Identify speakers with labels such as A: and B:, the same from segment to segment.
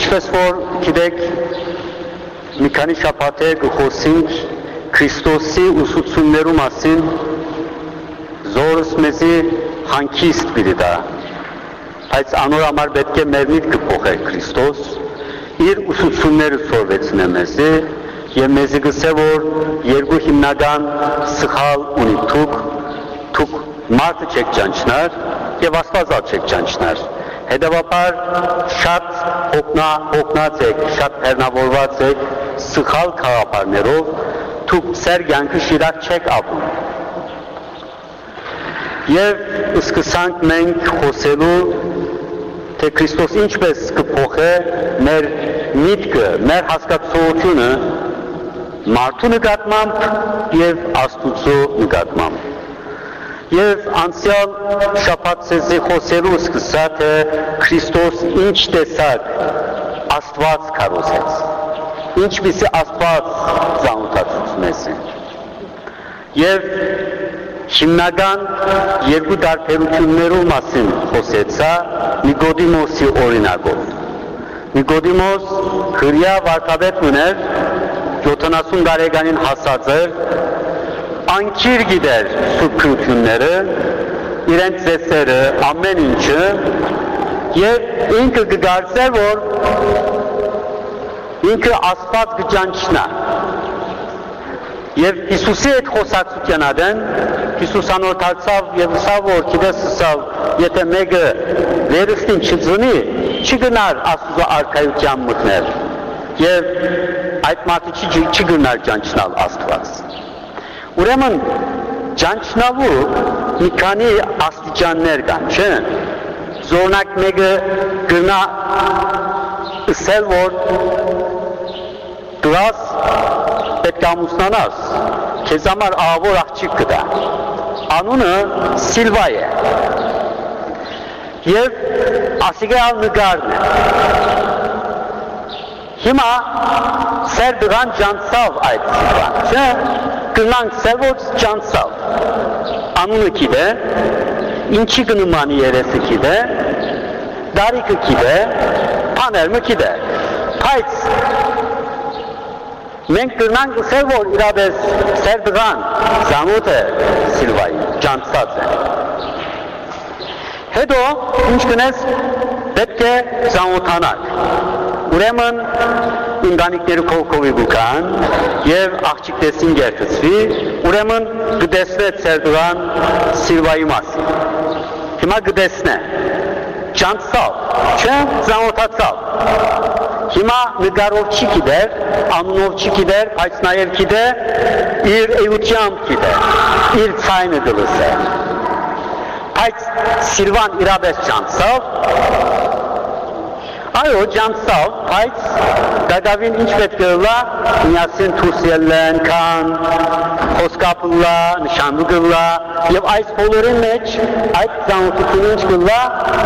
A: ինչպես որ գիտեք, մի քանի շաբաթ է գխոսենք Քրիստոսի ուսուցումներու մասին, զորս մեզի հանգիստ պիտի տա, բայց անոր համար պետք է մեր միտքը փոխել Քրիստոս, իր ուսուցումները սորվեցնե մեզի, եւ մեզի գսե որ երկու հիմնական սխալ ունի դուք մարդը չեք ճանչնար եւ Աստվածը չեք ճանչնար, հետեւաբար շատ հոգնած եք, շատ հեռնավորված եք սխալ խաղապարներով, դուք ձեր կյանքը շիրակ չեք ապրում եւ սկսանք մենք խոսելու թե Քրիստոս ինչպես կփոխե մեր միտքը, մեր հասկացությունը մարդու նկատմամբ եւ Աստուծո նկատմամբ։ Եվ անցյալ շաբաթ ցեզի խոսելու սկսա թե Քրիստոս ինչ տեսակ Աստված քարոզեց, ինչպիսի Աստված ծանոթացուց մեզ է։ Եվ հիմնական երկու տարբերություններու մասին խոսեցա Նիկոդիմոսի օրինակով։ Նիկոդիմոս հրյա վարդապետ ուներ, 70 տարեկանին հասած էր, անկիր գիտեր սուրբ քրությունները, իրենց ծեսերը, ամեն ինչը, եւ ինքը կգարցեր, որ ինքը Աստված կճանչնա։ Եվ Հիսուսի այդ խոսակցության ադեն, Հիսուս անորդացավ եւ սավ որ գիտես սավ, եթե մեկը վերստին չծնի, չի գնար Աստծո արքայության մտնել։ Եվ այդ մարդը չի գնար ճանչնալ Աստված։ Ուրեմն ճանչնալու մի քանի աստիճաններ կան, չէ՞։ Զորնակ մեկը գնա ասել որ դրաս պետք է ամուսնանաս, քեզ համար ահավոր աղջիկ կտա։ Անունը Սիլվա է։ Եվ ասիգալ նկարն է։ Հիմա սեր դրան ճանցավ այդ Սիլվան, չէ՞։ Կնանք սևոց ճանցավ, անունը գիտե, ինչի կնումանի երեսը գիտե, դարիքը գիտե, պաներմը գիտե, բայց մենք կնանք սև որ իրապես սեր դղան զանոտ է Սիլվայի, ճանցած է։ Հետո ինչ կնես պետք է զանոթանակ, ուրեմն ընտանիքները քովի գուկան եւ աղջիկ տեսին գերտցվի, ուրեմն գտեսնե ցերդուան Սիլվայի մասին։ Հիմա գտեսնե ճանցավ, չէ՞, զանոթացավ։ Հիմա նկարով չի գիտեր, անունով չի գիտեր, բայց նաեւ գիտե իր էությամբ գիտե, իր ցայնը դլսե։ Բայց Սիլվան իրապես ճանցավ, այո, ճանցավ, բայց դակավին ինչ պետք է լա, միասին թուս ելեն, կան, խոսկապլա, նշանու գլա, և այս բոլորի մեջ այդ ծանոթությունը ինչ գլա,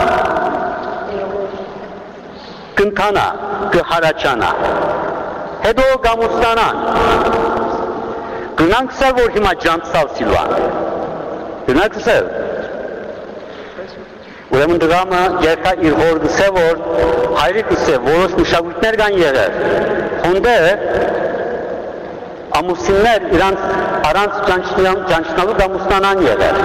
A: կնթանա, կհարաչանա, հետո գամուստանան, գնանք սել, որ հիմա ճանցավ Սիլվան, գնանք սել, ուրեմն դրամը երթա իր հոր գսե, որ հայրի գսե, որոս մշակույթներ կան եղեր, հոնդե ամուսիններ առանց ճանչնալու ամուսնանան եղեր։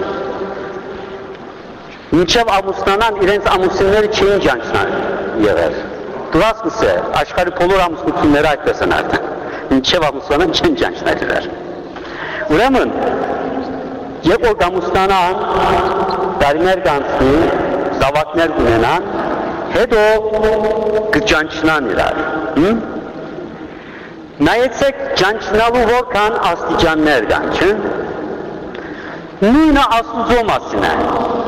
A: Մինչև ամուսնանան իրենց ամուսինները չէին ճանչնան եղեր։ Դրաս գսե, աշխարհի բոլոր ամուսնությունները այդպես են արդեն, մինչև ամուսնանան չեն ճանչնել եղեր։ Ուրեմն, երբ որ ամուսնանան, տարիներ կանցնի, զավակներ կունենան, հետո կճանչնան իրար։ Նայեցեք ճանչնալու որքան աստիճաններ կան, չէ՞։ Նույնը Աստուծո մասին է։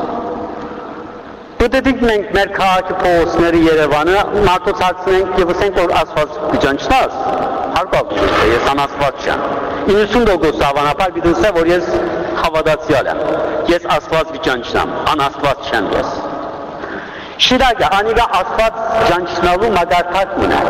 A: Պետք մենք մեր քաղաքի փողոցների Երևանը մարդոց հարցնենք եւ ասենք որ Աստված կճանչնաս, հարկավ է, ես անաստված չեմ։ 90% հավանաբար գիտեմ որ ես հավատացյալ եմ։ Ես Աստված կճանչնամ, անաստված չեմ ես։ Շիրակը անիգա Աստված ճանչնալու մագարտակ ունե։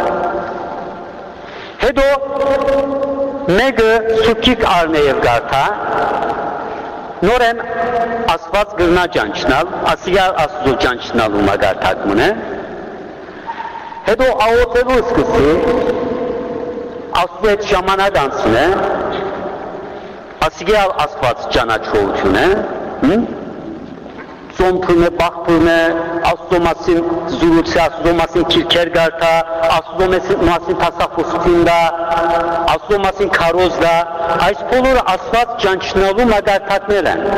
A: Հետո մեկը սուքիկ արնեև գարթա, նորեն Աստված գրնա ճանչնալ, ասիգա Աստուծո ճանչնալու մագարտակ ունե։ Հետո աղոթելու սկսի, Աստծո հետ ժամանակ անցնե, ասիգե Աստված ճանաչողություն է, ծոմփն է, բախտն է, Աստծո մասին զրուցի, Աստծո մասին քիրքեր գարտա, Աստծո մասին փաստախոսություն դա, Աստծո մասին քարոզ դա, այս բոլորը Աստված ճանչնալու մագարտակներ են։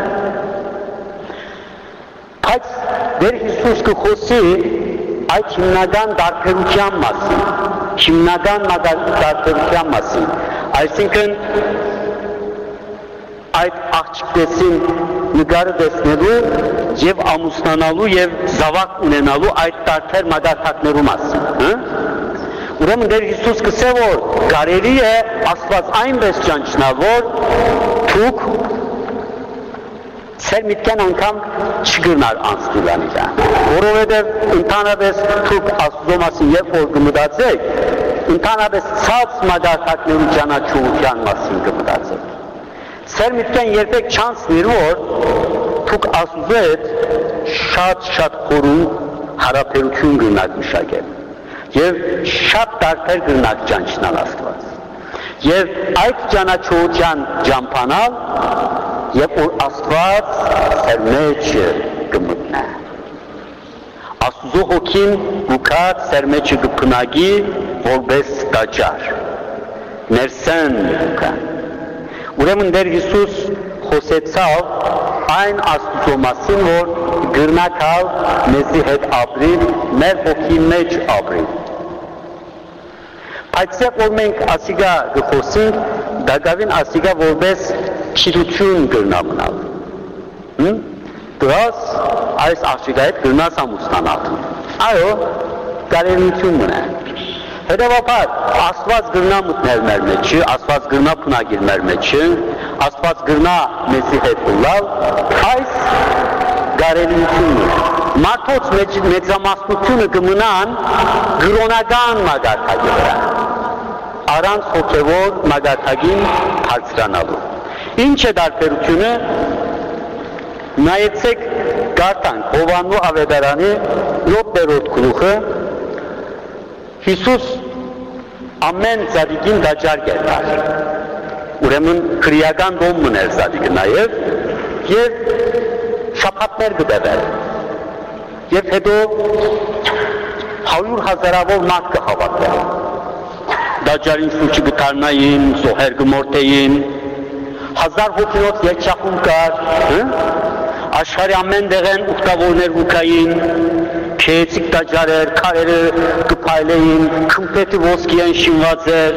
A: Բայց դեր Հիսուս կխոսի այդ հիմնական դարբերության մասին, հիմնական դարբերության մասին, այսինքն այդ աղջիկներին նկարը տեսնելու եւ ամուսնանալու եւ զավակ ունենալու այդ տարբեր մագարտակներու մասին, Ուրեմն դեր Հիսուս կսե որ կարելի է Աստված այնպես ճանչնալ, որ դուք Սեր միտքեն անգամ չգրնար անցնել անիրա, որովհետև ընդհանրապես դուք Աստծո մասին երբ որ կմտածեք, ընդհանրապես ցած մագարտակներու ճանաչողության մասին կմտածեք։ Սեր միտքեն երբեք չանցնի, որ դուք Աստծո հետ շատ խորուն հարաբերություն կգնաք մշակել եւ շատ տարբեր կգնաք ճանչնալ Աստված։ Եվ այդ ճանաչողության ճամփանալ Եվ որ Աստված սեր մեջը կմտնե, Աստուծո հոգին գուքած սեր մեջը կպնագի որպես տաճար, ներսեն գուքա։ Ուրեմն դեր Հիսուս խոսեցավ այն Աստուծո մասին, որ գրնակալ մեզի հետ ապրիլ, մեր հոգի մեջ ապրիլ։ Բայց որ մենք ասիգա գխոսինք, դակավին ասիգա որպես քիրություն գրնամնալ։ Դրաս այս աղջիկա հետ գրնաս ամուսնանալ։ Այո, կարելություն մնա։ Հետևաբար, Աստված գրնա մտնել մեր մեջը, Աստված գրնա փնագիր մեր մեջը, Աստված գրնա մեզի հետ ուլալ, այս կարելությունն է։ Մարդոց մեծամասնությունը կմնան գրոնական մագարտակի վրա, առանց հոգևոր մագարտակին հարցրանալու։ Ինչ է դարբերությունը, նայեցեք գարտանք Հովաննու ավետարանի 7-րդ գլուխը, Հիսուս ամեն ծադիկին դաջար գետար, ուրեմն քրիական դոմ մներ ծադիկը նաև, և շապատներ գտևեր, և հետո 100,000-ավոր մարդ կհավատվեր, դաջարին շուրջը գտարնային, զոհեր գմորտեին, 1000 հոգինոց երջախում կար, աշխարի ամեն դեղեն ուղտավորներ ուկային, քեեցիկ դաջարեր, քարերը կպայլեին, քմպետի ոսկի են շինված էր,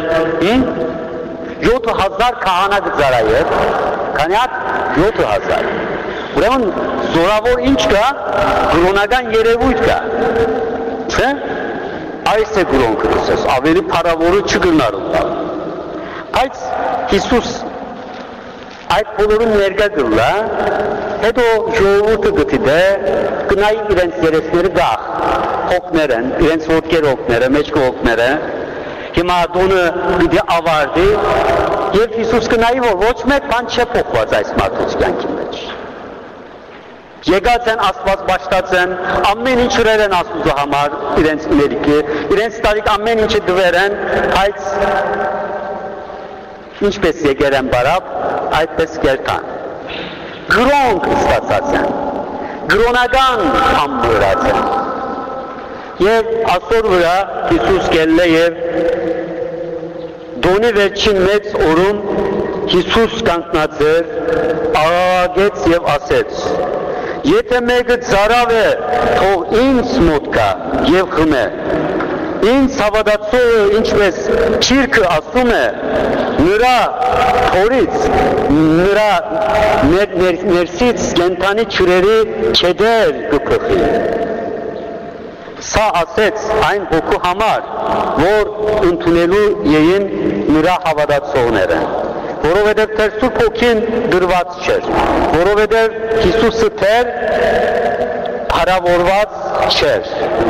A: 7000 քահանա գծարայեր, քանի հատ 7000, ուրեմն զորավոր ինչ կա, գրոնական երևույթ կա, չէ, այս է գրոն կրուսես, ավելի պարավորը չգրնարում կա, բայց Հիսուս այդ բոլորում ներգա գրլա, հետո ժողովուրդը գտիդե, կնայի իրենց երեսները գախ, հոգներ են, իրենց ոտքեր հոգները, մեջքը հոգները, հիմա դոնը պիտի ավարդի, և Հիսուս կնայի, որ ոչ մեկ բան չէ փոխված այս մարդուց կյանքի մեջ։ Եկած են, Աստված բաշտած են, ամեն ինչ ուրեր են Աստուծո համար, իրենց ներիքը, իրենց տարիք ամեն ինչը դվեր են, բայց ինչպես եկեր են բարապ, այդպես կերտան։ Գրոնք ստացած են, գրոնական ամբրած են։ Եվ ասոր վրա Հիսուս կելլ է և դոնի վերջին մեծ օրում Հիսուս կանգնած էր, աղաղեց և ասեց. Եթե մեկը ծարավ է, թող ինձ մոտ կա և խմե։ Ինձ հավատացողը ինչպես չիրքը ասում է, նրա փորից, նրա ներսից կենդանի ջրերի չեդեր կփոխի։ Սա ասեց այն հոգու համար, որ ընդունելու էին նրա հավատացողները, որովհետև թեր Սուրբ Հոգին դրված չէր, որովհետև Հիսուսը թեր փառավորված չէր։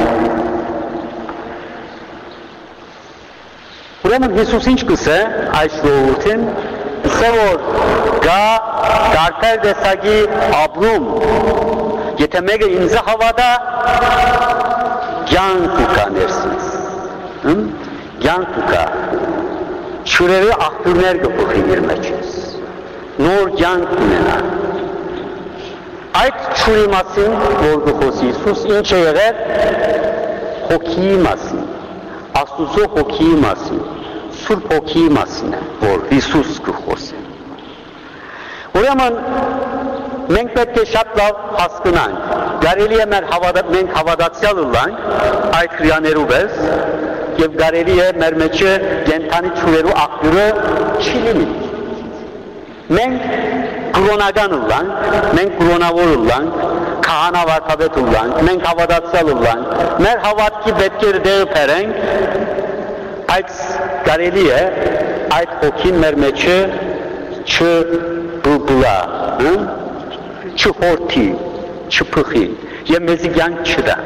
A: Ուրեմն Հիսուս ինչ կսե այս ժողովրդին, ասե որ գա տարբեր տեսակի ապրում, եթե մեկը ինձ հավատա, կյանք կա ներսից, Կյանք կա, չուրերի աղբյուրներ կփոխի իր մեջից, նոր կյանք ունենա։ Այդ չուրի մասին, որ կխոսի Հիսուս, ինչ է եղել, հոգիի մասին, Աստուծո հոգիի մասին, Սուրբ հոգիի մասին է, որ Հիսուս կխոսի։ Ուրեմն, մենք պետք է շատ լավ հասկանանք, կարելի է մենք հավատացյալ լինենք այդ հրյաներու պես, և կարելի է մեր մեջը կենդանի չուրերու աղբյուրը չի լինի։ Մենք կրոնական լինենք, մենք կրոնավոր լինենք, քահանա վարդապետ լինենք, մենք հավատացյալ լինենք, մեր հավատքի պետքերը դերը բերենք, այդ կարելի է այդ հոգին մեր մեջը չբուլբուլա, չհորթի, չփխի եւ մեզի կյանք չտա։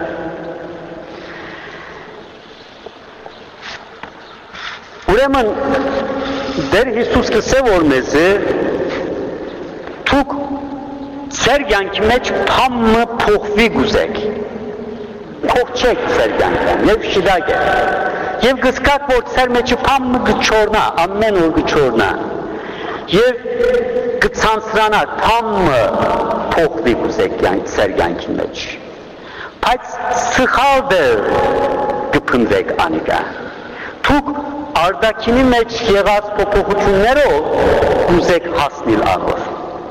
A: Ուրեմն դեր Հիսուս կսե որ մեզ դուք ձեր կյանքի մեջ փամը փոխվի գուզեք, փոխչեք ձեր կյանքը, եւ շիդակ է, եւ գսկակ որ ձեր մեջը փամը գչորնա, ամեն օր գչորնա, եւ գցանցրանա, փամը փոխվի գուզեք ձեր կյանքի մեջ, բայց սխալ դեր կփնտրեք անիկա, դուք արդակինի մեջ եղած փոփոխություններով գուզեք հասնել անոր։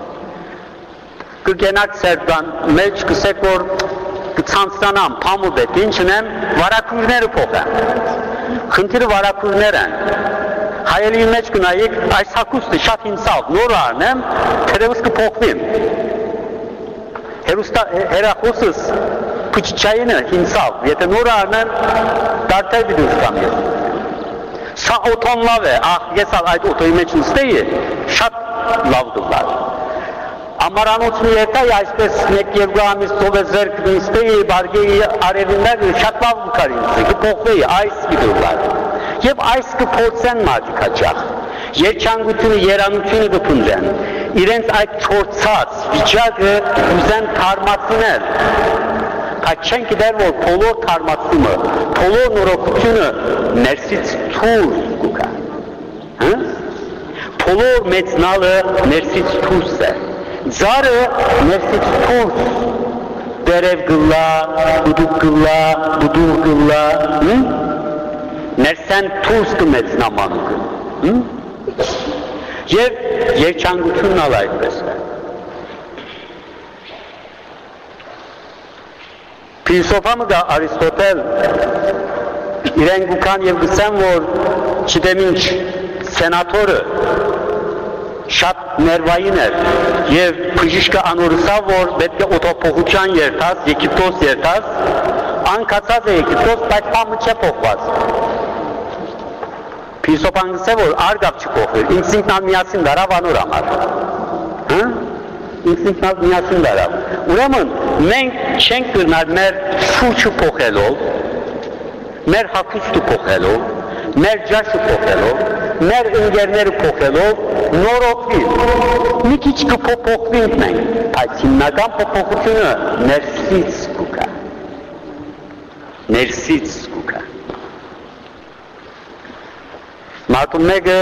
A: Կգենակ սերտան մեջ կսեք որ կցանցրանամ, փամու պետ, ինչն եմ, վարակուրները փոխեմ, խնդիրը վարակուրներ են, հայելի մեջ կնայիք, այս հակուստը շատ ինձավ, նոր արնեմ, թերևս կփոխվիմ, հերախոսս պուչիչայինը ինձավ, եթե նոր արնեմ, դարտեր բիդուս կամ ես, սա օթոն լավ է, ես այդ օթոյի մեջ նստեի, շատ լավ դուլար, Ամարանոցնի ետայի այսպես մեկ երկու ամիս թովեզեր կնստեի, բարգեի արևիններ, շատ լավ կար ինձ, կփոխվեի այս գիտուլար, և այս կփորձեն մարդիկաճախ, երջանկությունը, երանությունը կփնջեն, իրենց այդ չորցած վիճակը ուզեն թարմացնել, բայց չեն գիտեր, որ բոլոր թարմացումը, բոլոր նորոգությունը ներսից թուրս կուկա, բոլոր մեծնալը ներսից թուրս է, Ձարը ներսից թուրս, դերև գլա, բուդուկ գլա, բուդուղ գլա, ներսեն թուրս կմեծ նամանուկը, և երջանկությունն ալ այդպես է։ Փիլիսոփամը գա Արիստոտել, իրեն գուքան և գսեմ, որ չդեմ ինչ սենատորը, շատ ներվային էր և բժիշկը անորսավ, որ պետք է օթոփոխության երթաս, Եգիպտոս երթաս, անկացած է Եգիպտոս, բայց պամը չէ փոխված։ Փիլիսոփան գսե, որ արգավ չփոխվեր, ինքնալ միասին դարավ անոր համար։ Ինքնալ միասին դարավ։ Ուրեմն, մենք չենք կրնար մեր շուրջը փոխելով, մեր հագուստը փոխելով, մեր ջաշը փոխելով, մեր ընկերները փոխելով, նորոգվի, մի քիչ կփոխվենք մենք, բայց հիմնական փոփոխությունը ներսից կուկա, ներսից կուկա։ Մարդու մեկը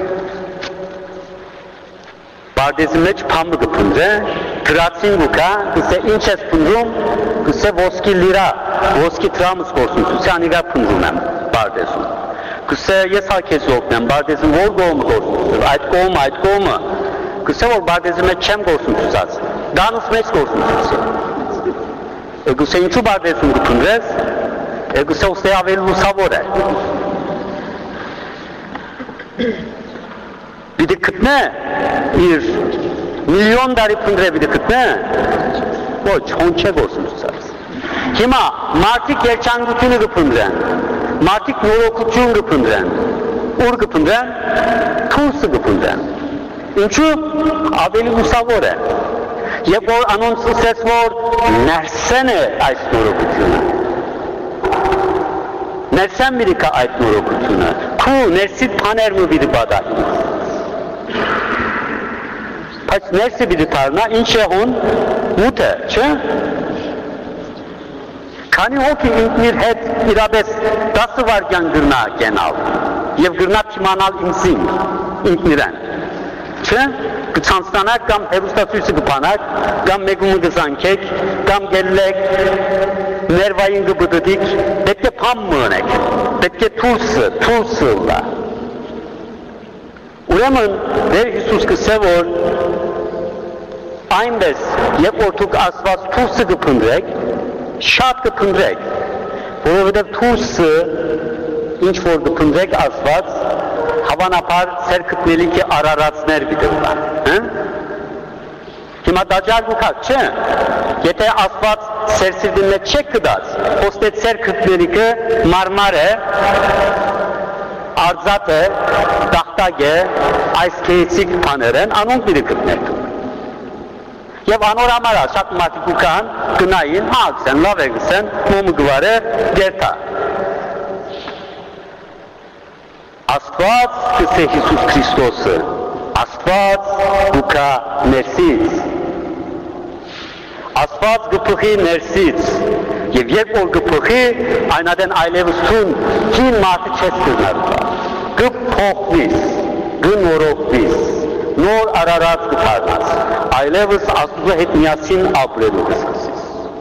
A: բարձի մեջ փամը կփնջե, գրացին կուկա, կսե ինչ ես փնջում, կսե ոսկի լիրա, ոսկի տրամս գործում, կսե անիգա փնջում եմ բարձում։ Կսե ես հարկես ողնեմ, բարձին որ գողմը գործում, այդ կողմը, կսե որ բարձի մեջ չեմ գործում ծուսած, դանուս մեջ գործում ծուսի։ Կսե ինչու բարձում կպնդրես, կսե ուստե ավել լուսավոր է։ Բիդի կտնե, իր միլիոն դարի պնդրե բիդի կտնե, ոչ, հոն չէ գործում ծուսած։ Հիմա, մարդիկ երջանկությունը կպնդրեն, մարդիկ նորոգություն կպնդրեն, ուր կպնդրեն, թուրսը կպնդրեն, ինչու ավելի լուսավոր է, և որ անոնց ուսեց, որ ներսեն է այս նորոգությունը, ներսեն միրիկա այդ նորոգությունը, քու ներսիտ պաներ մը վիդի բադահի, բայց ներսի վիդի տարնա, ինչ է հոն, մութ է, չէ? Քանի հոգի ինքնիր հետ իրապես դասվարյան գրնա գենալ եւ գրնա իմանալ ինքնիրեն չէ կցանցնանակ կամ հերոստացույցը կփանակ կամ մեկումը կզանքեք կամ գելեք ներվային կբդդիկ պետք է փամ մնեք պետք է թուրսը լա ուրեմն Տեր Հիսուս կսե որ այնպես երբ որ դուք Աստված թուրսը կփնտրեք շատ կփնտրեք որովհետև թուրսը ինչ որ կփնտրեք Աստված հավանաբար ցերկտնելիքի արարածներ գտնվա հիմա դաջալ գուքակ չէ եթե Աստված սերսիրդին մեջ չեք կդած ոստե ցերկտնելիքը մարմար է արձատ է տախտակ է այս քեյցիկ բաներ են անոնք դիրը գտնեք եւ անոր համար շատ մարդիկ կան գնային ակսեն լավ է գսեն մոմ գվարը գերտա Աստված կսե Հիսուս Քրիստոսը Աստված գուքա ներսից Աստված գփխի ներսից եւ երբ որ գփխի այնադեն այլևս թուն քին մարդը չես կրնալ գփոխվիս գնորովվիս նոր արարած կդառնաս այլևս Աստծո հետ միասին ապրելու կսկսես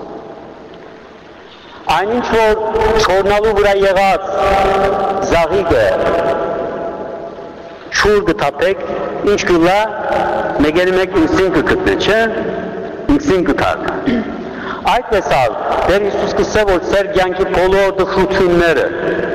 A: այնինչ որ չորնալու վրա եղած զաղիգը շուր գտապեք ինչ կլա մեգերի մեկ ինքսին կգտնե չէ ինքսին կդառնա այդպես ալ Տեր Հիսուս կսե որ ծեր կյանքի բոլոր դժվարությունները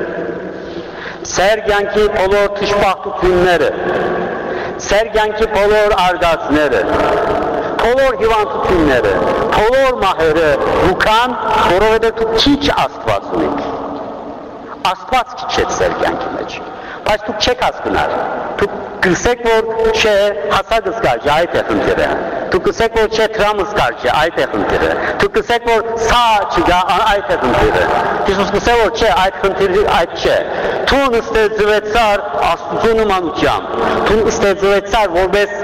A: ծեր կյանքի բոլոր թշպախտությունները ծեր կյանքի բոլոր արգածները բոլոր հիվանդությունները բոլոր մահերը դուքան որովհետև դուք քիչ Աստված ունեք Աստված քիչ է ծեր կյանքի մեջ բայց դուք չեք հասկանալ դուք կսեք որ չէ հասակս կարճ այդ է խնդիրը դուք կսեք որ չէ տրամս կարճ այդ է խնդիրը դուք կսեք որ սա չգա այդ է խնդիրը Հիսուս կսե որ չէ այդ խնդիրը այդ չէ դու ստեղծվեցար Աստծո նմանությամբ դու ստեղծվեցար որպես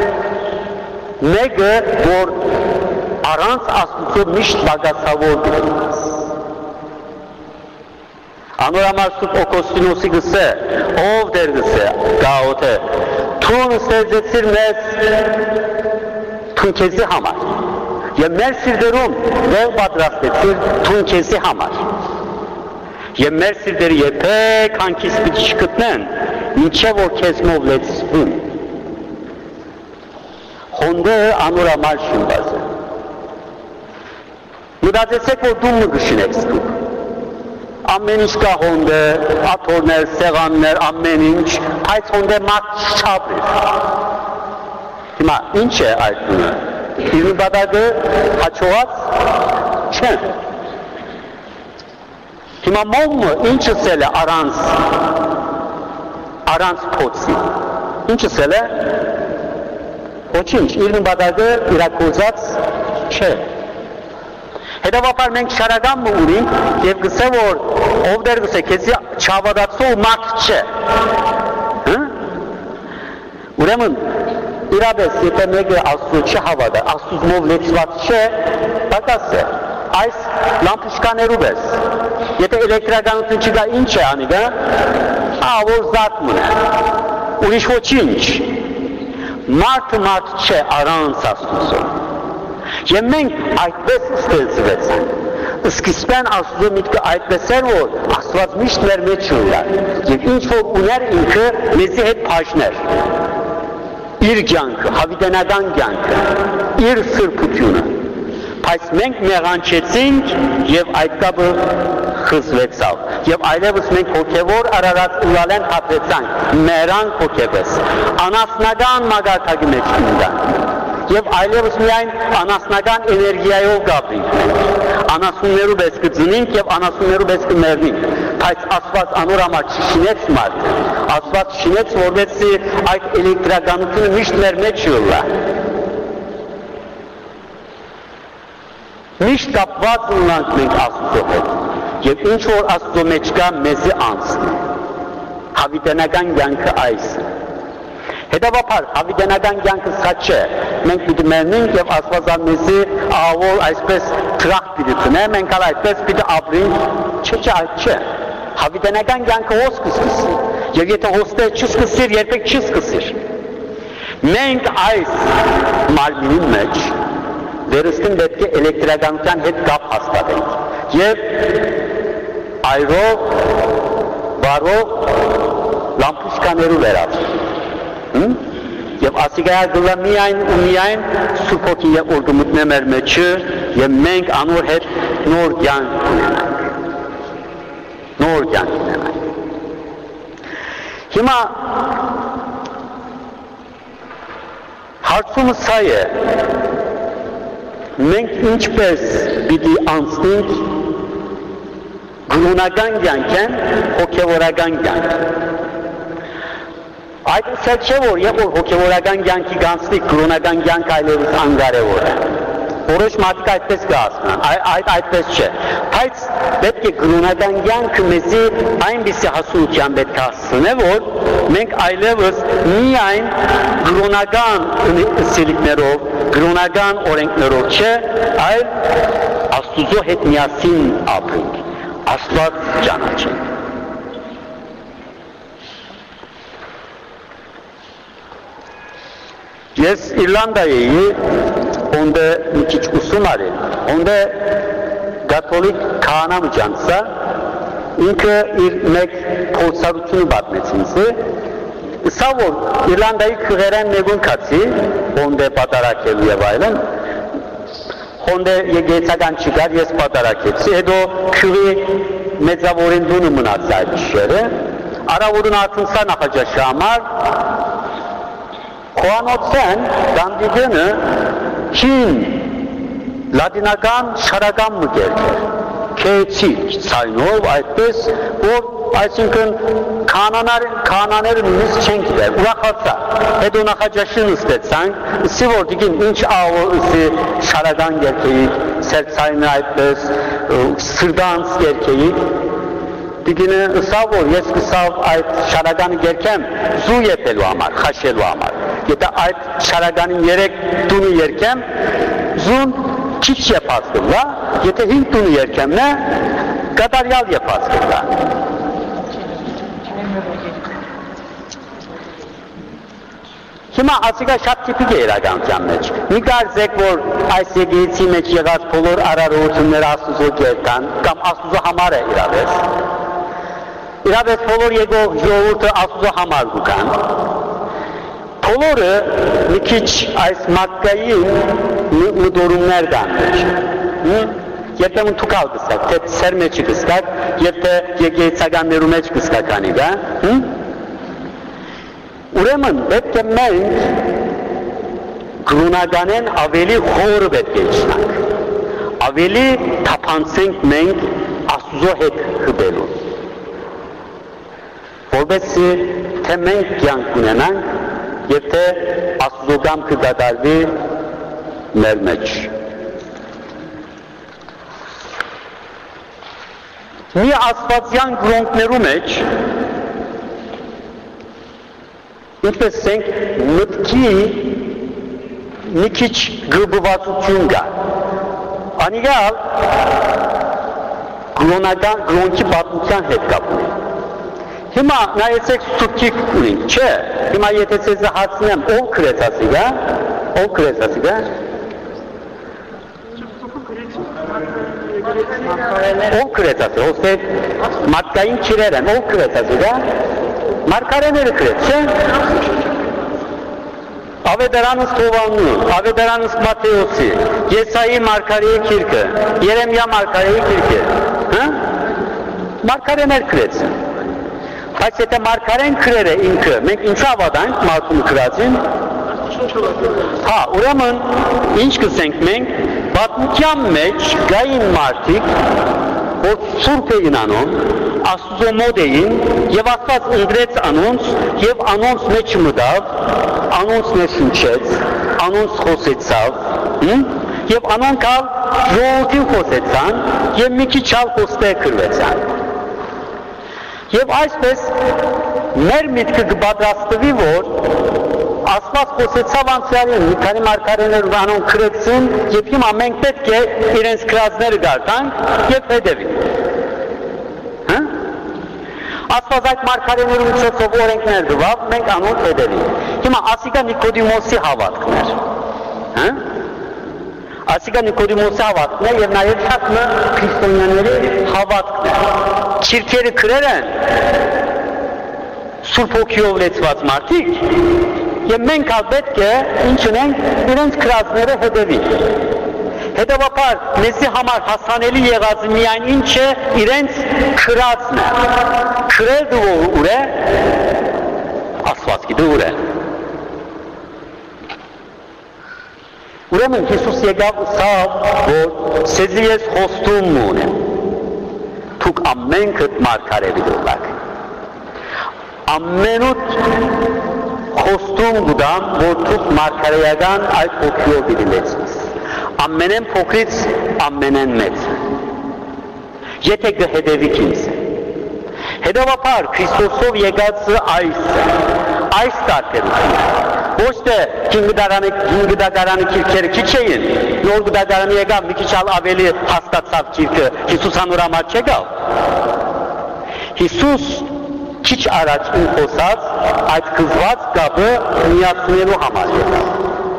A: մեկը որ առանց Աստծո միշտ բագասավոր կլինես Անորամար Սուրբ Օգոստինոսի գսե, ով դեր գսե, գաոթե, թուն ստեղծեցիր մեզ թուն քեզի համար եւ մեր սիրտերում դեր պատրաստեցիր թուն քեզի համար եւ մեր սիրտերը երբեք հանգիստ պիտի չգտնեն ինչեւ որ քեզնով լեցվում հոնդը անորամար շինված է մտածեցեք որ դու մգշինեք ստուք ամեն ինչ կա հոնդը, աթորներ, սեղաններ, ամեն ինչ, բայց հոնդը մարդ չապրիր։ Հիմա, ինչ է այդ բունը։ Իր բադագը հաչողած չէ։ Հիմա մոմը ինչս էլ է առանց փոցի։ Ինչս էլ է, ոչինչ, իր բադագը իրակոզած չէ։ Հետևաբար մենք շարական ունենք եւ գսե որ ով դեր գսե քեզի չավադացող մարդ չէ ուրեմն իրապես եթե մեկը Աստծո չհավատա Աստծով լեցված չէ բակաս է այս լամպուշկաներով է եթե էլեկտրականություն չկա ինչ է անի որ զատ մնա ուրիշ ոչինչ մարդ չէ առանց Աստծո Եվ մենք այդպես ստեղծվեցանք սկիզբեն Աստծո միտքը այդպես էր որ Աստված միշտ մեր մեջ ուներ եւ ինչ որ ուներ ինքը մեզի հետ բաժներ իր կյանքը հավիտենական կյանքը իր սրբությունը բայց մենք մեղանչեցինք եւ այդ կապը խզվեցավ եւ այլևս մենք հոգեվոր արարած ուրալեն հապեցանք մերան հոգեվես անասնական մագարտակի մեջ ինգան Եվ այլևս միայն անասնական էներգիայով գապրինք անասուններով ես կծնինք և անասուններով ես կմերնինք բայց Աստված անոր համար չշինեց մարդը Աստված շինեց որվեցի այդ էլեկտրականությունը միշտ մեր մեջ յուլա միշտ կապված ունանք մենք Աստծո հետ և ինչ որ Աստծո մեջ կա մեզի անցն հավիտենական կյանքը այս Հետևաբար հավիտենական կյանքը սա չէ, մենք պիտի մեռնենք եւ Աստված մեզի ահավոր այսպես թրախտ պիտի տնե, մենք ալ այսպես պիտի ապրենք, չէ, այդ չէ, հավիտենական կյանքը հոս կսկսի, եւ եթե հոստը չսկսիր, երբեք չսկսիր, մենք այս մարմինի մեջ վերստին պետք է էլեկտրականության հետ կապ հաստատենք եւ այրով, բարով լամպուշկաներու վերածենք եւ ասիգայա գլա միայն ու միայն Սուրբ Հոգի եւ օրգմուտնե մեր մեջը եւ մենք անոր հետ նոր կյանք ունենանք հիմա հարցումը սա է մենք ինչպես պիտի անցնենք գրոնական կյանքեն հոգևորական կյանք այդ ուսել չէ որ երբ որ հոգևորական կյանքի գանցնիկ գրոնական կյանք այլևս անկարևոր է որոշ մարդիկ այդպես կասնան այդպես չէ բայց պետք է գրոնական կյանքը մեզի այնպիսի հասունության պետք է հասցնե որ մենք այլևս միայն գրոնական սիրիկներով գրոնական օրենքներով չէ այլ Աստուծո հետ միասին ապրենք Աստված ճանաչենք Ես Իռլանդայի onde մի քիչ ուսում արել, onde կաթոլիկ քահանա միջանցա, ինքը իր մեկ փորձառությունը պատմեց ինձ, սա որ Իռլանդայի քղերեն մեկուն կացի, onde պատարակել եւ այլն, onde եկեղեցական չկար, ես պատարակեցի, հետո քղի մեծավորին դունը մնաց այդ շերը, արավուրն ացնցա նախաճաշի համար, Խոհանոցեն Գանդիգենը հին լատինական շարական մկերք էր, քեեցիկ ցայնով այդպես, որ այսինքն քահանաները նույնիսկ չեն գիտեր, ուրախացա, հետո նախաճաշին նստեցանք, ասի որ դիգին ինչ ավոր ասի շարական երգեիք, սերցայնը այդպես, սրդանց երգեիք, դիգինը ասա որ ես կսավ այդ շարականը երգեմ զու եփելու համար, խաշելու համար Եթե այդ շարականին 3 տունը երկեմ, զուն քիչ եփած կլա, եթե 5 տունը երկեմն է, կատարյալ եփած կլա։ Հիմա ասիկա շատ տիպիկ է իրականության մեջ։ Մի կարծեք, որ այս եկեղեցի մեջ եղած բոլոր արարողությունները Աստուծո կերտան, կամ Աստուծո համար է իրավես։ Իրավես բոլոր եկող ժողովուրդը Աստուծո համար կան։ Բոլորը մի քիչ այս մակկային մտորումներ կան մեջ։ Երբեմն թուկալ կսակ, թե սեր մեջի կսկակ, և թե եկեղեցականներու մեջ կսկականի, դա։ Ուրեմն պետք է մենք գրոնականեն ավելի խորը պետք է իջնանք, ավելի թափանցենք մենք Աստուծո հետ հպելու, որպեսզի թե մենք կյանք ունենանք և թե Աստուծո կամքը կատարվի մեր մեջ։ Մի աստվածյան գրոնքներու մեջ ինչպես ասենք մտքի մի քիչ գրբվածություն կա։ Անիկալ գրոնքի պատմության հետ կապ ունի։ Հիմա նայեցեք սուրբքի ունենք, չէ, հիմա եթե ձեզ հարցնեմ, ով գրեց ասիկա, ով գրեց ասիկա, ով գրեց ասիկա, ով մարդկային քիրեր են, ով գրեց ասիկա, մարգարեները գրեց, չէ, Ավետարանս Հովաննու, Ավետարանս Մատթեոսի, Եսայի մարգարեի քիրքը, Երեմիա մարգարեի քիրքը, մարգարեներ գրեց Բայց եթե մարգարեն գրերը ինքը, մենք ինչ ավադանք մարդուն գրածին, ուրեմն, ինչ կսենք մենք, պատմության մեջ գային մարդիկ, որ սուրբ էին անոն, Աստուծո մոտ էին, և Աստված ընդրեց անոնց, և անոնց մեջ մտավ, անոնց ներշնչեց, անոնց խոսեցավ, և անոնք ալ ժողովրդին խոսեցան, և մի քիչ ալ խոստեր գրվեցան։ Եվ այսպես մեր միտքը կպատրաստվի, որ Աստված խոսեցավ անցյալին, մի քանի մարգարեներ անոն քրեցին, եւ հիմա մենք պետք է իրենց քրածները գարտանք եւ հետևենք։ Հա? Աստված այդ մարգարեների միջոցով օրենքներ տվավ, մենք անոն հետևենք։ Հիմա ասիկա Նիկոդիմոսի հավատքն էր։ Հա? Ասիկա Նիկոդիմոսի հավատքն է եւ նաեւ շատ քրիստոնյաների հավատքն է։ Չիրքերը քրեր են Սուրբ Հոգիով լեցված մարդիկ եւ մենք պետք է ինչ ունենք իրենց քրածները հետևենք։ Հետևաբար մեզի համար հասանելի եղած միայն ինչ է իրենց քրածն է։ Քրելը ուր է Աստված գիտի ուր է։ Ուրեմն Հիսուս եկավ սավ, որ սեզի ես խոստում ունեմ, թուք ամենքդ մարգարեի դուլակ։ Ամենուտ խոստում գուդամ, որ թուք մարգարեական այդ հոգիով իրիլեցնես։ Ամենեն փոքրից ամենեն մեծ։ Եթե գհետևիք ինձ։ Հետևաբար Քրիստոսով եկածը այս տարբերությունը ոչ թե գինգդագարանի քիրքերը քիչ էին, նոր գդագարանի եկավ մի քիչ ավելի հաստատացավ քիրքը, Հիսուս անորամատ չեկավ։ Հիսուս քիչ առաջ խոսած այդ կզված կապը միացնելու համար եկավ։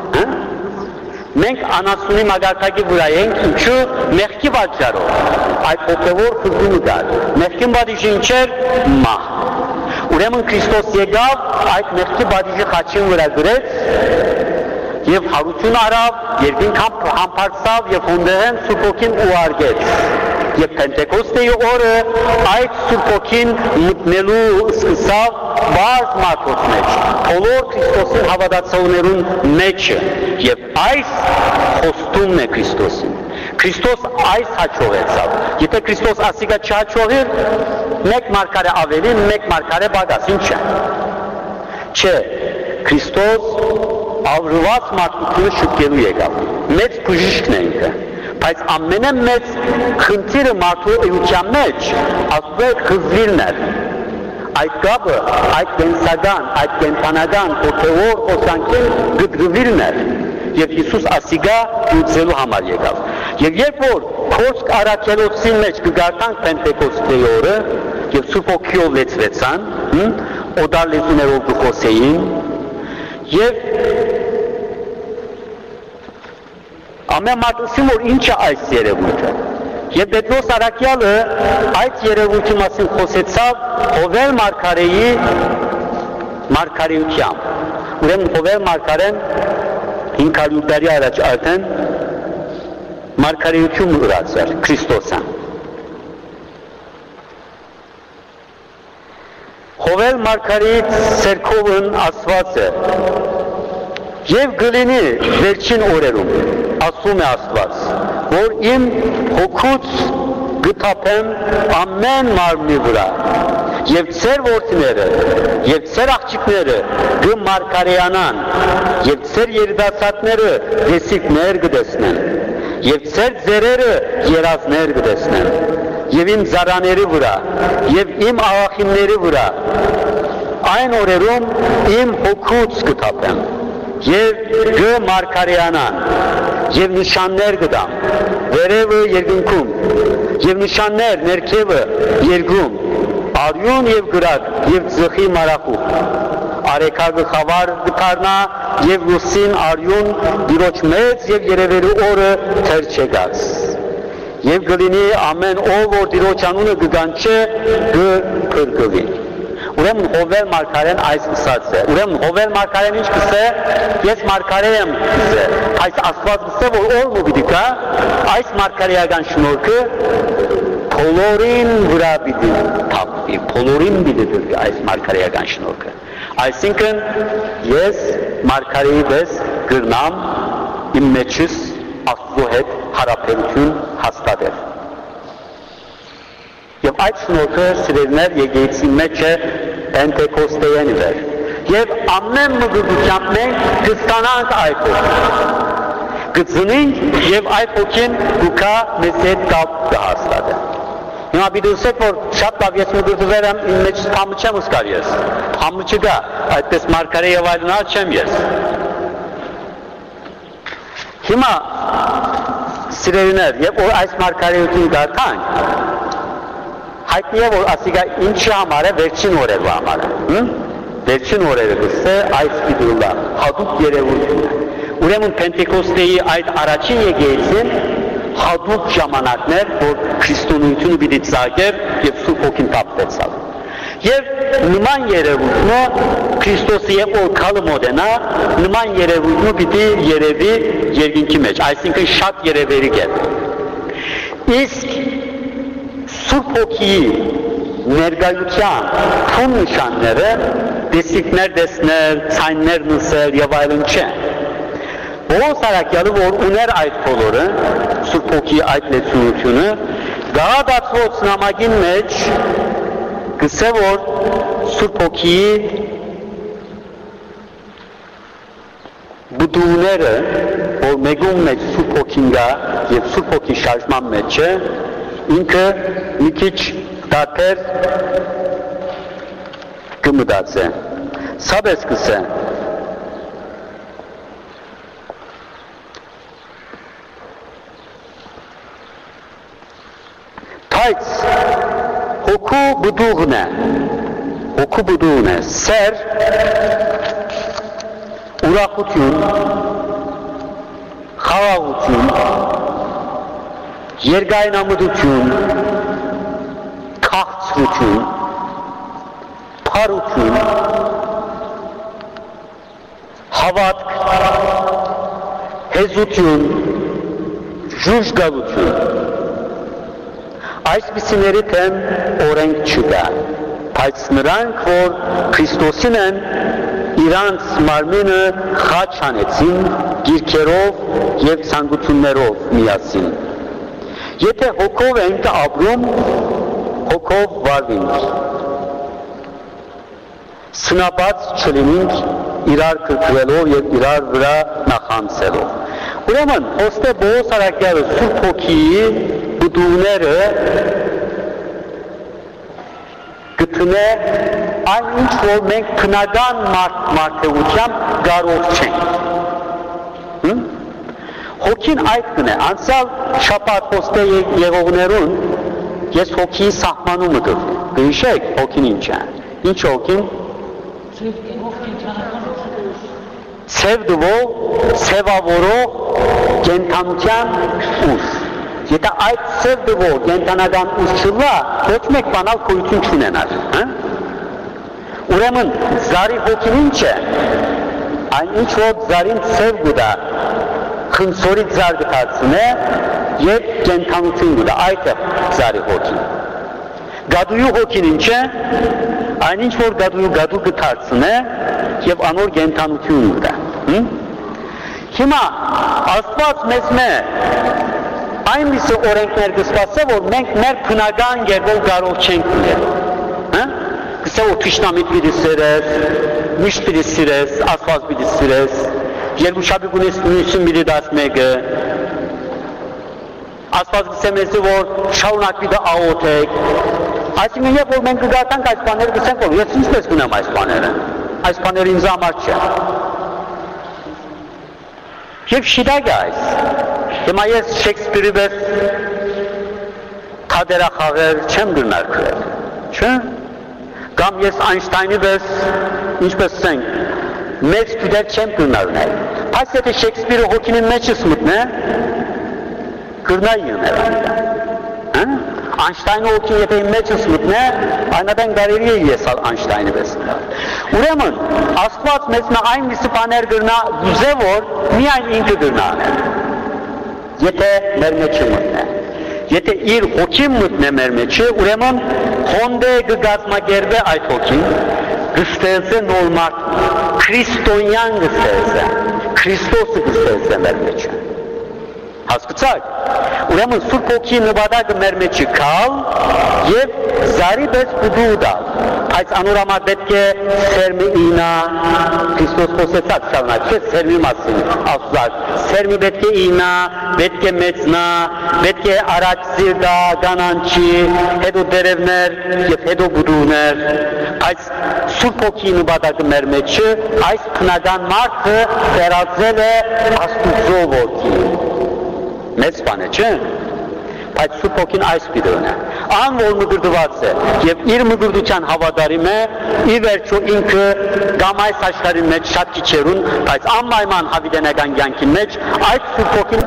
A: Մենք անասունի մագարտակի վրա ենք, ինչու մեղքի պատճառով, այդ հոգևոր խզումը կար, մեղքին պատիժը ինչ էր, մահ։ Ուրեմն Քրիստոս եկավ, այդ մեղքի պատիժի խաչին վրա գրեց եւ հարություն արավ, երկին համբարձավ եւ հոնդեղեն Սուրբ Հոգին ուղարկեց։ Եվ Պենտեկոստեի օրը այդ Սուրբ Հոգին մտնելու սկսավ բաց մարդոց մեջ, բոլոր Քրիստոսին հավատացողներուն մեջը եւ այս խոստումն է Քրիստոսին։ Քրիստոս այս հաջողեցավ։ Եթե Քրիստոս ասիկա չհաջողիր, մեկ մարգարե ավելի, մեկ մարգարե բագաս, ինչ է։ Չէ, Քրիստոս ավրված մարդկությունը շուտկելու եկավ։ Մեծ բժիշկն է ինքը։ Բայց ամենամեծ խնդիրը մարդու էության մեջ ասվել խզվիրն էր։ Այդ կապը, այդ կենսական, այդ կենթանական հոգևոր խոսանքին գդգվիրն էր։ Եվ Հիսուս ասիգա ուծելու համար եկավ։ Եվ երբ որ Խոսք առաքելոցի մեջ կգարտանք Պենտեկոստեի օրը եւ Սուրբ Հոգիով լեցվեցան, օդար լեզուներով կխոսեին եւ ամեն մարդուսին որ ինչ է այս երևույթը։ Եվ Պետրոս Արաքյալը այդ երևույթի մասին խոսեցավ Հովել մարգարեի մարգարեությամբ։ Ուրեմն Հովել մարգարեն 500 տարի առաջ արդեն մարգարեություն ուրացար Քրիստոսան։ Հովել մարգարեի ցերկովն ասված է եւ գլինի վերջին օրերում ասում է Աստված, որ իմ հոգուց գտապեմ ամեն մարմնի վրա եւ ծեր որդիները եւ ծեր աղջիկները գմարգարեանան եւ ծեր երիտասարդները դեսիկներ կտեսնեն եւ ծեր ձերերը երազներ կտեսնեն եւ իմ զարաների վրա եւ իմ աղախինների վրա այն օրերում իմ հոգուց կտապեմ եւ գմարգարեանան եւ նշաններ կդամ վերևը երկնքում եւ նշաններ ներքևը երկրում արյուն եւ գրակ եւ ծխի մարախուխ արեքագը խավար գտարնա եւ լուսին արյուն դիրոջ մեծ եւ երևելու օրը թեր չեկած եւ գլինի ամեն ով որ դիրոջ անունը կգանչե կփրկվի Ուրեմն Հովել մարգարեն այս ասած է Ուրեմն Հովել մարգարեն ինչ կսե ես մարգարե եմ կսե այս Աստված կսե որ ով պիտի կա այս մարգարեական շնորհքը բոլորին վրա պիտի թափվի բոլորին պիտի դրվի այս մարգարեական շնորհքը այսինքն ես մարգարեի պես գրնամ իմ մեջս Աստծո հետ հարաբերություն հաստատել Եվ այդ շնորհքը սիրելիներ եկեղեցի մեջ է Պենտեկոստեին վեր Եվ ամեն մգրտությամբ մենք կստանանք այդ հոգին կծնենք եւ այդ հոգին գուքա մեզ հետ կապ կհաստատը Հիմա բիդուսեք, որ շատ լավ ես մգրդուվեր եմ իմ մեջ համը չեմ ուսկար ես, համը չգա, այդպես մարգարե և այլնալ չեմ ես։ Հիմա սիրելիներ, և որ այս մարգարեություն դարդանք, հայտնի է, որ ասիկա ինչի համար է, վերջին օրերվա համար է, վերջին օրերը գսը այս իդուլա, հատուկ երևություն է։ Ուրեմն Պենտեկոստեի այդ առաջին եկեղեցին հատուկ ժամանակներ, որ քրիստոնեությունը պիտի ծագեր և Սուրբ Հոգին տապվեցավ։ Եվ նման երևույթը Քրիստոսի և որ քալը մոդենա, նման երևույթը պիտի երևի երկինքի մեջ, այսինքն շատ երևերի կետ։ Իսկ Սուրբ Հոգիի ներկայության թուն նշանները դեսիկներ տեսնել, ցայններ լսել և այլն չեն։ Ողոս Արաքյալը, որ ուներ այդ բոլորը, Սուրբ Հոգիի այդ լեցունությունը, գաղադացվոց նամակին մեջ գսե, որ Սուրբ Հոգիի բուդուները, որ մեկում մեջ Սուրբ Հոգին գա և Սուրբ Հոգի շարժման մեջ է, ինքը մի քիչ դատեր կմտած է։ Սաբես գսե, բայց հոգու բդուղն է, սեր, ուրախություն, խաղաղություն, երկայնամտություն, քաղցրություն, փարություն, հավատք, հեզություն, ժուժգալություն, այսպիսիների թեմ օրենք չկա, բայց նրանք, որ Քրիստոսին են, իրանց մարմինը խաչ անեցին, գիրքերով և ցանկություններով միասին։ Եթե հոգով ենք ապրում, հոգով վարվինք, սնապած չլինինք իրար կրկվելով և իրար վրա նախանցելով։ Ուրեմն, ոստե Պողոս Արաքյալը Սուրբ Հոգիի բուդուները գտնե այն ինչ, որ մենք քնական մարդեղությամբ կարող չենք։ Հոգին այդ կնե, անցյալ շաբաթ ոստե եղողներուն ես հոգիի սահմանումը դրվի։ Գիշեք հոգին ինչ է։ Ինչ հոգին։ Ցև դվող, ցևավորող կենդանության ուժ։ Եթե այդ ցև դվող կենդանական ուժ չլա, ոչ մեկ բանալ գոյություն չունենար։ Ուրեմն զարի հոգին ինչ է։ Այն ինչ որ զարին ցև գուտա, խնձորի զար գտածնե և կենդանություն գուտա, այդ է զարի հոգին։ Գադույու հոգին ինչ է։ Այն ինչ որ գադու գտածնե և անոր կենդանություն գուտա։ Հիմա Աստված մեզ այնպիսի օրենքներ կսպասե, որ մենք մեր բնական գերբով կարող չենք ունել։ Գսե որ թշնամիտ պիտի սիրես, միշտ պիտի սիրես, Աստված պիտի սիրես, երկուշաբի գունես նույնություն պիտի դաս մեկը։ Աստված գսե մեզի, որ շարունակ պիտի աղոթեք։ Այսինքն երբ որ մենք կգատանք այս բաները գսենք, որ ես ինչպես գունեմ այս բաները։ Այս բաները ինձ համար չէ։ Եվ շիտակ է այս։ Հիմա ես Շեքսպիրի պես թադերախաղեր չեմ գրնար գրել, չէ՞։ Կամ ես Այնշտայնի պես, ինչպես ասենք, մեծ ստուդիա չեմ գրնարնել։ Բայց եթե Շեքսպիրը հոգինին մեջս մտնե, գրնայի ուներ։ Այնշտայնը հոգին եթե իմ մեջս մտնե, այնատեն կարելի է ես Այնշտայնի պես նկար։ Ուրեմն, Աստված մեզ այնպիսի բաներ գրնա, դուզե որ միայն ինքը գրնաներ։ Եթե մեր մեջը մտնե։ Եթե իր հոգին մտնե մեր մեջը, ուրեմն հոնդե կգազմագերբե այդ հոգին, կստեղծե նոր մարդ, քրիստոնյան կստեղծե, Քրիստոսը կստեղծե մեր մեջը։ Հասկացա՞ք։ Ուրեմն Սուրբ Հոգի նվադակը մեր մեջի կալ եւ զարի պես բուդու դալ։ Այս անորամա պետք է սերմի ինա Քրիստոս խոսեցած շարունակ չէ սերմի մասին ասած սերմի պետք է ինա պետք է մեծնա պետք է առաջ զիրդա գանանչի հետո դերևներ եւ հետո բուդուներ այս Սուրբ Հոգի նվադակը մեր մեջը այս քնական մարդը վերածել է Աստուծո որդի մեծ բան է չէ բայց Սուրբ Հոգին այս պիտոն է ան որ մգրդված է եւ իր մգրդության հավատարիմ է ի վերջո ինքը կամ այս աշխարհի մեջ շատ քիչերուն բայց անպայման հավիտենական կյանքի մեջ այդ Սուրբ Հոգին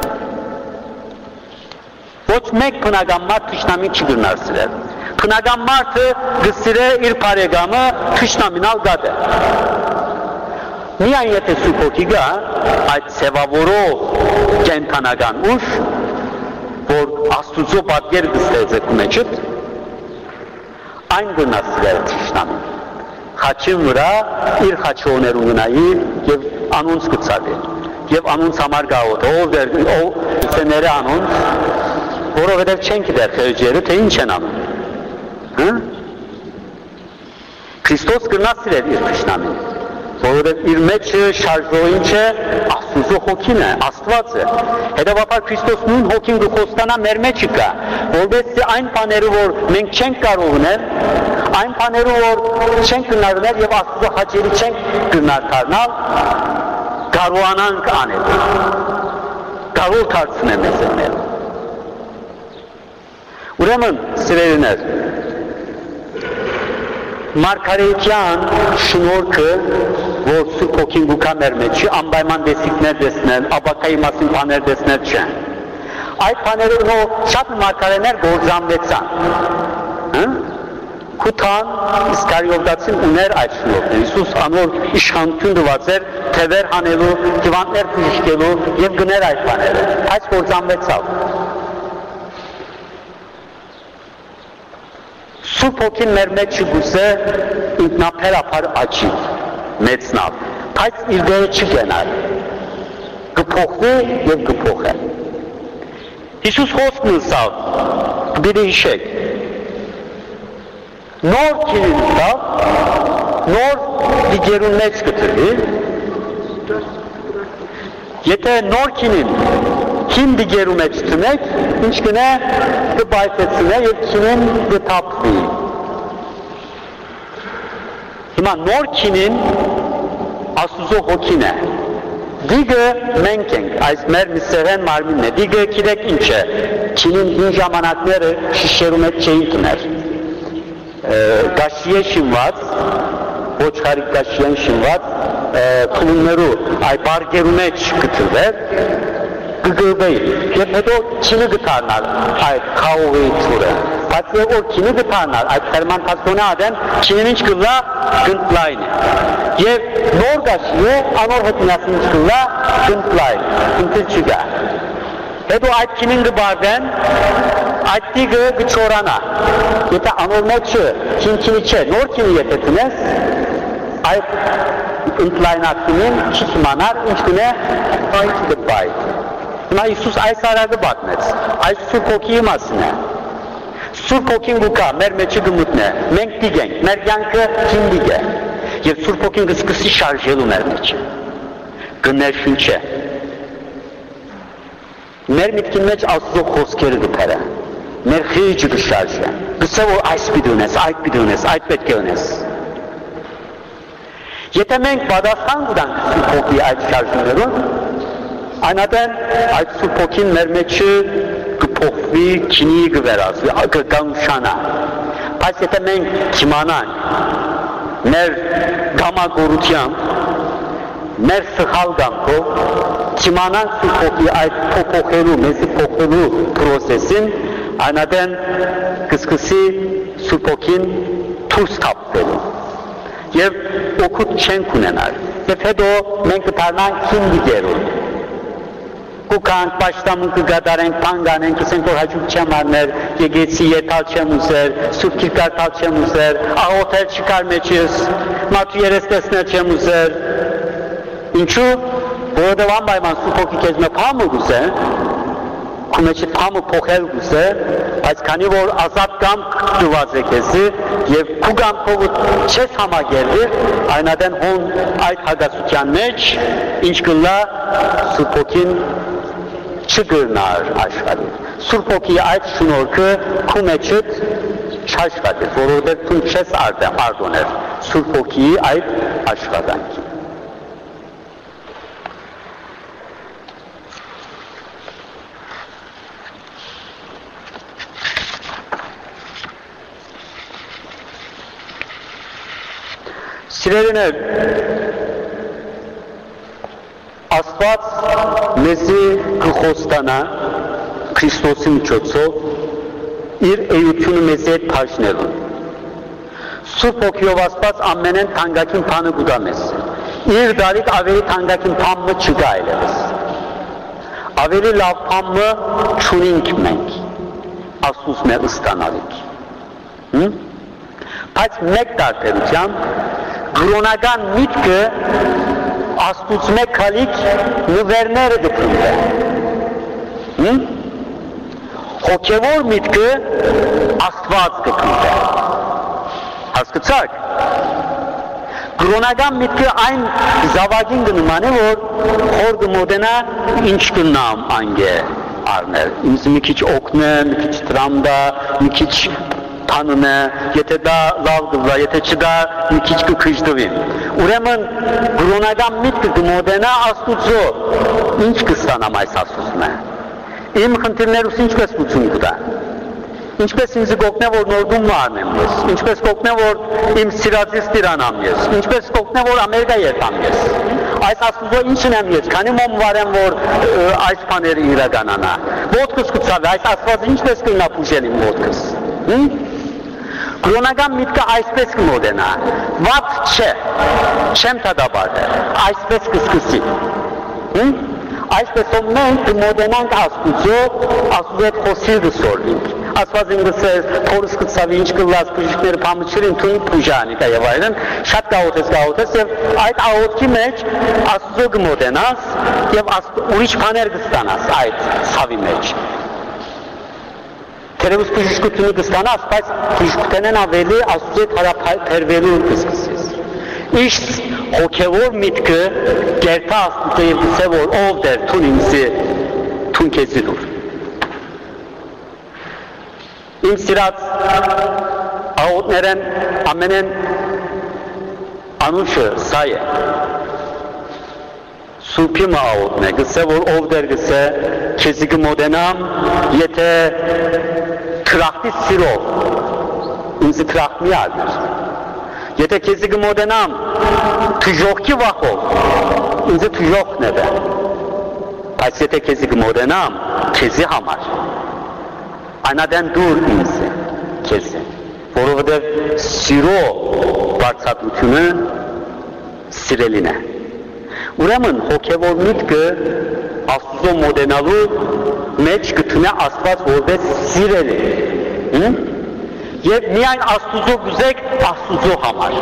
A: ոչ մեկ քնական մարդ թշնամի չգնար սիրել քնական մարդը գսիրե իր բարեկամը թշնամինալ գադ է միայն եթե Սուրբ Հոգի գա այդ սևավորող կենթանական ուժ որ Աստուծո պատկեր գստեց եք մեջդ այն գնասրել թշնամին խաչին վրա իր խաչողներուն գնայի և անոնց գծալի և անոնց համար գաղոտ ով սեները անոնց որովհետև չեն գիտեր խեղջերը թե ինչ են անում Քրիստոս գնասրել իր թշնամին որովհետև իր մեջը շարժողին չէ Աստուծո հոգին է, Աստված է հետևաբար Քրիստոս նույն հոգին կխոստանա մեր մեջը կա որովհետև այն բաները որ մենք չենք կարող ունել այն բաները որ չենք գնարնել և Աստուծո հաճելի չենք գնարդարնալ կարողանանք անել կարող դարձնել մեզ էնել ուրեմն սիրելիներ Մարգարեության շնորհքը, որ Սուրբ Հոգին գուքա մեր մեջի, անպայման դեսիկներ տեսնել, ապակայի մասին բաներ տեսնել չեն։ Այդ բաները շատ մարգարեներ գործանվեցան։ Քութան Իսկարիովտացին ուներ այդ շնորհքը։ Հիսուս անոր իշխանություն տված էր թևեր հանելու, հիվանդներ բժշկելու եւ գներ այդ բաները։ Այս գործանվեցավ։ Սուրբ Հոգին մեր մեջ չգուսե ինքնաբերաբար աճի, մեծնալ, բայց իր դերը չգենալ, կփոխվի և կփոխե։ Հիսուս խոսքն ըսավ, բիդի հիշեք, նոր կինին ըսավ, նոր դիգերուն մեջ կտրվի, եթե նոր կինին Քին դիգերու մեջ տնեք, ինչ կնե կբայթեցնե և քինին կթապվի։ Հիմա նոր քինին Աստուծո հոգին է։ Դիգը մենք ենք, այս մեր միսերեն մարմինն է, դիգը կիրեք ինչ է, քինին հին ժամանակները շիշերու մեջ չէին տներ։ Գաշի է շինված, ոչխարի գաշի են շինված, թուններու այ բարգերու մեջ կտրվեր, կգրվեի, և հետո քինը գտարնալ այդ խաղողի ծուրը, բայց և որ քինը գտարնալ այդ խերմանթացոնը ադեն քինին ինչ կլա գնտլայն է, և նոր գաշի է, անոր հետինասին ինչ կլա գնտլայն, ինքր չգա, հետո այդ քինին գբարդեն, այդ տիգը գչորանա, եթե անոր մեջը քինի չէ, նոր քինի եթե տնես, այդ ընտլայնակինին չի կիմանար, ինչ կնե բայթ գբայթ, Հիմա Իսուս այս արագը բատնեց, այս Սուրբ Հոգիի մասին է։ Սուրբ Հոգին գուկա, մեր մեջը գմուտն է, մենք դիգ ենք, մեր կյանքը քին դիգ է։ Եվ Սուրբ Հոգին կսկսի շարժելու մեր մեջը։ Գներ շունչ է։ Մեր միտքին մեջ Աստծո խոսքերը կփերը։ Մեր խիճը կշարժե։ Գսե որ այս պիտի ունես, այդ պիտի ունես, այդ պետք է ունես։ Եթե մենք պատասխան տանք Սուրբ Հոգիի այդ շարժումներուն, Այնատեն այդ Սուրբ Հոգին մեր մեջը կփոխվի, քինի կվերածվի, կկանշանա։ Բայց եթե մենք չիմանանք մեր գամագորությամբ, մեր սխալ կամքով, չիմանանք Սուրբ Հոգի այդ փոխելու, մեզի փոխելու պրոսեսին, այնատեն կսկսի Սուրբ Հոգին դուրս թափվելու։ Եվ օգուտ չենք ունենալ։ Եվ հետո մենք կդառնանք քին դիգերուն։ Կուկանք, պաշտամուն կգադարենք, պան գանենք, կսենք որ հաջուկ չեմ արներ, եկեցի եթալ չեմ ուզեր, սուրբ կիրկարտալ չեմ ուզեր, աղոթել չկար մեջիս, մատու երես տեսնել չեմ ուզեր։ Ինչու, որովհետև անպայման Սուրբ Հոգի քեզ մը փամուկ ուզե, Քունեչի փամը փոխել գուզե, բայց քանի որ ազատ կամք դված է քեզի եւ քու կամքով չես համագերվիր, այնադեն հոն այդ հագացության մեջ ինչ կլա Սուրբ Հոգին չգրնար աշխարհի։ Սուրբ Հոգի այդ շնորհքը քու մեջդ չաշխատի, որովհետև դու չես արտոնել Սուրբ Հոգի այդ աշխատանքի։ Սիրելիներ, Աստված մեզի կխոստանա Քրիստոսի միջոցով իր էությունը մեզի հետ բաժնելու։ Սուրբ Հոգիով Աստված ամենեն թանկագին բանը կուտա մեզ։ Իր դարիք ավելի թանկագին բանը չկա այլևս։ Ավելի լավ բանը չունենք մենք, Աստծուց մեր ստանալիք։ Բայց մեկ տարբերությամբ գրոնական միտքը Աստծուց մեկ քալիք նվերները գտնվեն։ Հոգևոր միտքը Աստված գտնվեն։ Հասկացաք։ Գրոնական միտքը այն զավակին գնման է, որ խոր գմոդենա ինչ կնամ անգե արնել։ Ինձ մի քիչ օգնե, մի քիչ տրամդա, մի քիչ փանունը, եթե դա լավ գվա, եթե չդա մի քիչ կքժդվի։ Ուրեմն գրոնական միտքը գմոդենա Աստուծո, ինչ կստանամ այս Աստծունը։ Իմ խնդիրներուս ինչպես լուծում կտա։ Ինչպես ինձ կօգնե, որ նորդում մարնեմ ես, ինչպես կօգնե, որ իմ սիրածից տիրանամ ես, ինչպես կօգնե, որ Ամերիկա երթամ ես։ Այս Աստուծո ինչն եմ ես, քանի մոմ վարեմ, որ այս բաները իրականանա։ Ոտքս կցավ, այս Աստված ինչպես կլինա փուժել իմ ոտքս։ Գրոնական միտքը այսպես կմոդենա, վատ չէ, չեմ թադաբարդել, այսպես կսկսի։ Այսպեսով մենք կմոդենանք Աստուծո, Աստուծո հետ խոսիլ կսորվինք։ Աստված իմ գսեր, փորս կծավի ինչ կլաս բժիշկները պամուչերին թույն պուժանիկա եւ այլն, շատ կաղոթես եւ այդ աղոթքի մեջ Աստուծո կմոդենաս եւ ուրիշ բաներ կստանաս այդ ցավի մեջ։ Թերևս բժշկությունը կստանաս, բայց բժշկութենեն ավելի Աստուծո հետ հարաբերվելու կսկսես։ Իշտ հոգևոր միտքը գերտա Աստուծո եւ գսե որ ով դեր թուն ինձի թուն քեզի դուր։ Իմ սիրած աղոթներեն ամենեն անուշը սա է։ Սուրբի մա աղոթն է, գսե որ ով դեր գսե քեզի կմոդենամ, եթե թրախտի սիրով ինձի թրախտ մի ալներ։ Եթե քեզի կմոդենամ թժողքի վախով, ինձ թժողքն է դա։ Բայց եթե քեզի կմոդենամ, քեզի համար, այնադեն դուր ինձ է, քեզ է, որովհետև սիրո բարձրությունը սիրելին է։ Ուրեմն հոգևոր միտքը Աստծո մոդենալու մեջ գտնե Աստված որպես սիրելի։ Եվ միայն Աստուծո գուզեք Աստուծո համար։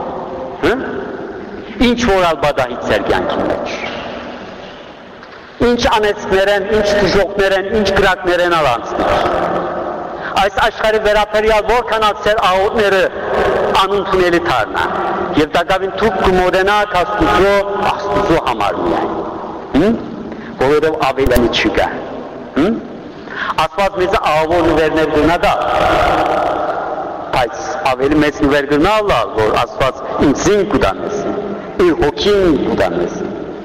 A: Ինչ որ ալբադահից էր կյանքի մեջ։ Ինչ անեցներ են, ինչ դժողքներ են, ինչ գրակներ են անցներ։ Այս աշխարհի վերապերյալ որքան ացեր աղոթները անընդունելի դառնա։ Եվ դակավին դուք կմոդենաք Աստուծո համար միայն։ Որովհետև ավելին չկա։ Աստված մեզ աղոթ նվերներ գնա բայց ավելի մեծ նվեր գնալա, որ Աստված ինձին կուտանես, իր հոգին կուտանես։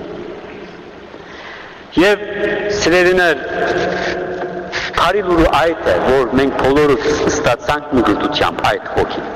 A: Եվ սիրելիներ, բարի լուրը այդ է, որ մենք բոլորս ստացանք մգրտությամբ այդ հոգին։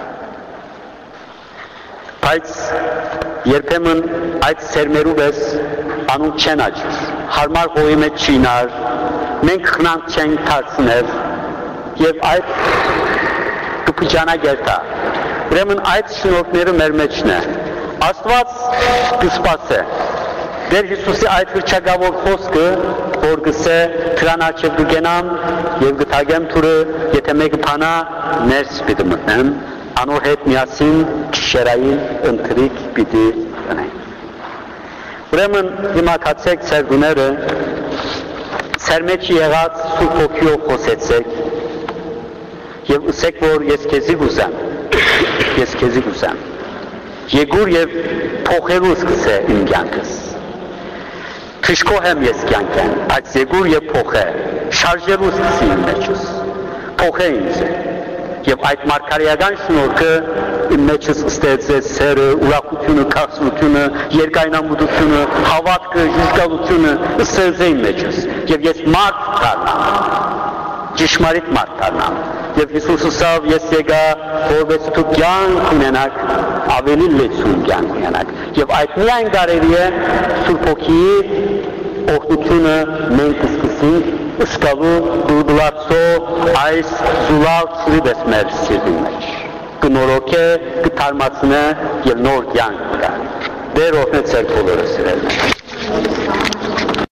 A: Բայց երբեմն այդ սերմերու վես անուն չեն աճır, հարմար հողի մեջ չինար, մենք խնանք չենք թարցնել և այդ կպիճանագերտա։ Ուրեմն այդ շնորհքները մեր մեջն է։ Աստված կսպասե։ Դեր Հիսուսի այդ հռչակավոր խոսքը, որ գսե դրան աչև կգենամ և գտագեմ թուրը, եթե մեկը փանա ներս պիտի մտնեմ, անոր հետ միասին գիշերային ընթրիք պիտի ունենք։ Ուրեմն հիմա կացեք ձեր գուները Սերմեջ եղած Սուրբ Հոգիով խոսեցեք եւ ըսեք, որ ես քեզի գուզեմ, եկուր եւ փոխելու սկսե իմ կյանքս, թշկող եմ ես կյանքեն, այդ եկուր եւ փոխե, շարժելու սկսի իմ մեջս, փոխե ինձ եւ այդ մարգարեական շնորհքը իմ մեջս ստեղծեց սերը, ուրախությունը, քաղցրությունը, երկայնամուտությունը, հավատքը, ժուժգալությունը ստեղծե իմ մեջս եւ ես մարդ դառնամ, ճշմարիտ մարդ դառնամ եւ Հիսուսը ասավ ես եկա որպես դու կյանք ունենաք, ավելի լեցուն կյանք ունենաք եւ այդ միայն կարելի է Սուրբ Հոգիի օգնությունը մենք կսկսենք ըսկալու դուրբլացո այս զուլալ ծրիբես մեր սիրտի մեջ կնորոք է, կթարմացնե եւ նոր կյանք կա դեր օգնեց ձեր բոլորը սիրելիներ